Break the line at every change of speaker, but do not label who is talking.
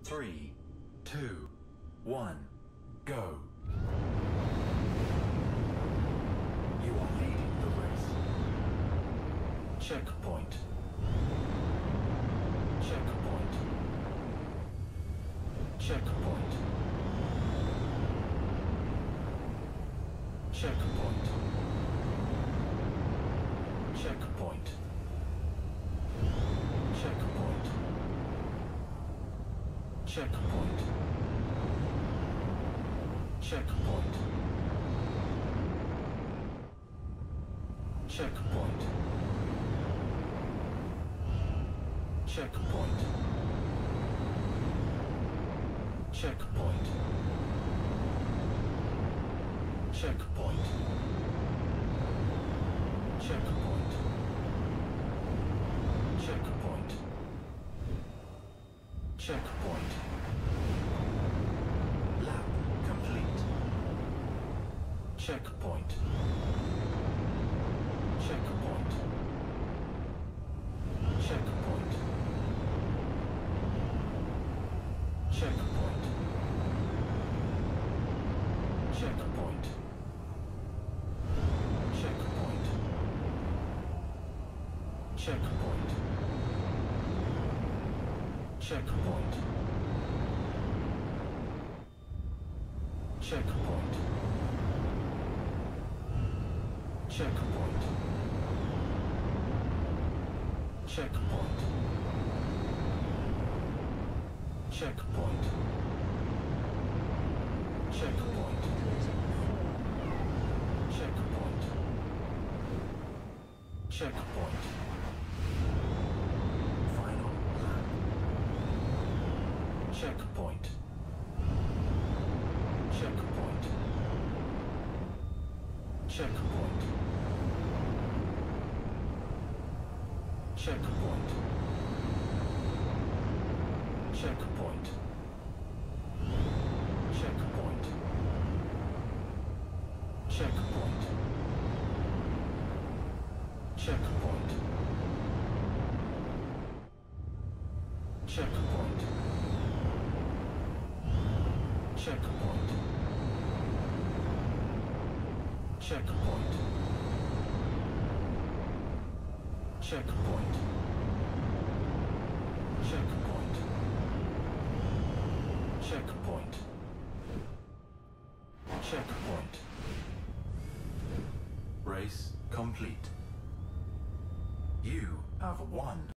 3, 2, 1, go. You are leading the race. Checkpoint. Checkpoint. Checkpoint. Checkpoint. Checkpoint. Checkpoint. Checkpoint. Checkpoint. Checkpoint. Checkpoint. Checkpoint. Checkpoint. Checkpoint. Checkpoint. Checkpoint. Lap complete. Checkpoint. Checkpoint. Checkpoint. Checkpoint. Checkpoint. Checkpoint. Checkpoint. Checkpoint. Checkpoint. Checkpoint. Checkpoint. Checkpoint. Checkpoint. Checkpoint. Checkpoint. Final lap. Checkpoint. Checkpoint. Checkpoint. Checkpoint. Checkpoint. Checkpoint. Checkpoint. Checkpoint. Checkpoint. Checkpoint. Checkpoint. Checkpoint. Checkpoint. Checkpoint. Checkpoint. Race complete. You have won.